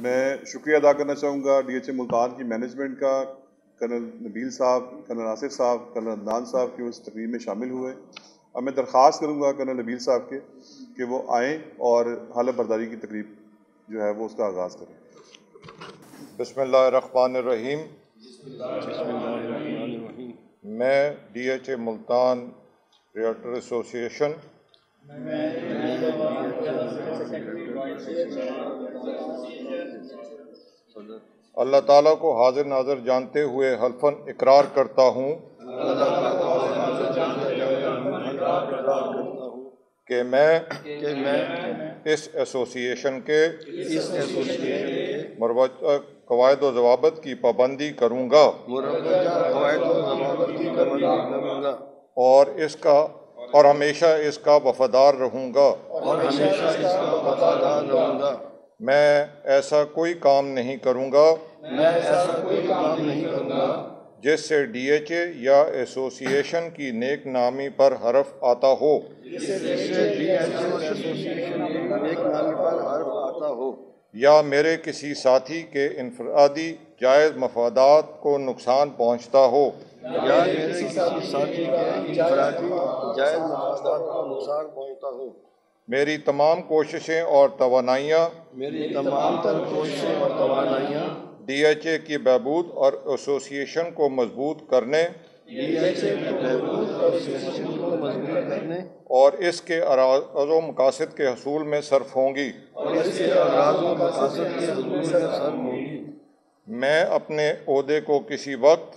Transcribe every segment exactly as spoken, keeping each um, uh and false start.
میں شکریہ ادا کرنا چاہوں گا ڈی ایچ اے ملتان کی مینجمنٹ کا، کرنل نبیل صاحب، کرنل آصف صاحب، کرنل عدنان صاحب کے اس تقریب میں شامل ہوئے۔ اب میں درخواست کروں گا کرنل نبیل صاحب کے کہ وہ آئیں اور حلف برداری کی تقریب جو ہے وہ اس کا آغاز کریں۔ بسم اللہ الرحمن الرحیم۔ میں D H A Multan realtor association اللہ تعالیٰ کو حاضر ناظر جانتے ہوئے حلفاً اقرار کرتا ہوں کہ میں اس ایسوسی ایشن کے مروجہ قواعد و ضوابط کی پابندی کروں گا اور اس کا اور ہمیشہ اس کا وفادار رہوں گا۔ میں ایسا کوئی کام نہیں کروں گا جس سے ڈی ایچ اے یا ایسوسی ایشن کی نیک نامی پر حرف آتا ہو یا میرے کسی ساتھی کے انفرادی جائز مفادات کو نقصان پہنچتا ہو۔ میری تمام کوششیں اور توانائیاں ڈی ایچ اے کی بہبود اور ایسوسی ایشن کو مضبوط کرنے اور اس کے اغراض و مقاصد کے حصول میں صرف ہوں گی۔ میں اپنے عہدے کو کسی وقت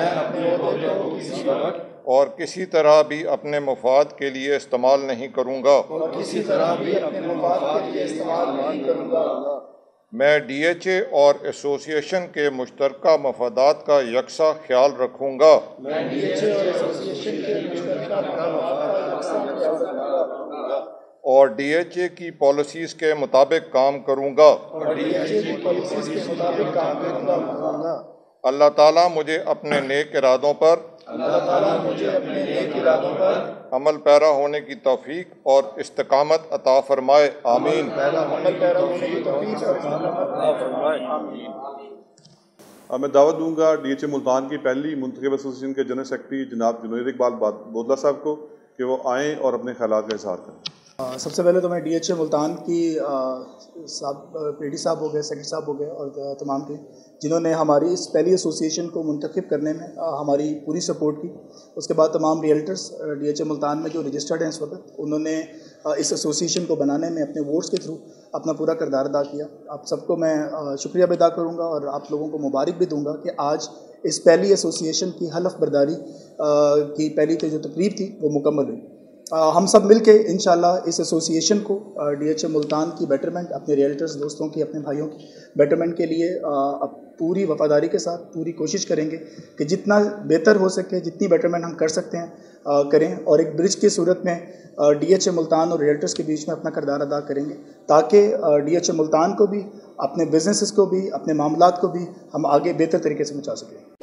اور کسی طرح بھی اپنے مفاد کے لیے استعمال نہیں کروں گا۔ میں ڈی ایچ اے اور ایسوسی ایشن کے مشترکہ مفادات کا یکساں خیال رکھوں گا اور ڈی ایچ اے کی پالیسیز کے مطابق کام کروں گا۔ اللہ تعالیٰ مجھے اپنے نیک ارادوں پر عمل پیرا ہونے کی توفیق اور استقامت عطا فرمائے، آمین۔ اب میں دعوت دوں گا ڈی ایچ اے ملتان کی پہلی منتخب ایسوسی ایشن کے جنرل سیکرٹری جناب جنید اقبال بودلہ صاحب کو کہ وہ آئیں اور اپنے خیالات کا اظہار کریں۔ سب سے پہلے تو میں ڈی ایچ اے ملتان کی صاحب پی ڈی صاحب ہو گئے، سیکرٹری صاحب ہو گئے اور تمام کے جنہوں نے ہماری اس پہلی ایسوسی ایشن کو منتخب کرنے میں ہماری پوری سپورٹ کی۔ اس کے بعد تمام realtors D H A Multan میں جو رجسٹرڈ ہیں اس وقت، انہوں نے اس ایسوسی ایشن کو بنانے میں اپنے ووٹس کے تھرو اپنا پورا کردار ادا کیا۔ آپ سب کو میں شکریہ بھی ادا کروں گا اور آپ لوگوں کو مبارک بھی دوں گا کہ آج اس پہلی ایسوسی ایشن کی حلف برداری کی پہلی جو تقریب تھی وہ مکمل ہوئی۔ ہم سب مل کے انشاءاللہ اس ایسوسی ایشن کو ڈی ایچ اے ملتان کی بیٹرمنٹ، اپنے ریئلٹرز دوستوں کی، اپنے بھائیوں کی بیٹرمنٹ کے لیے پوری وفاداری کے ساتھ پوری کوشش کریں گے کہ جتنا بہتر ہو سکے، جتنی بیٹرمنٹ ہم کر سکتے ہیں کریں اور ایک برج کی صورت میں ڈی ایچ اے ملتان اور ریئلٹرز کے بیچ میں اپنا کردار ادا کریں گے تاکہ ڈی ایچ اے ملتان کو بھی، اپنے بزنسز کو بھی، اپنے معاملات کو بھی ہم آگے بہتر طریقے سے پہنچا سکیں۔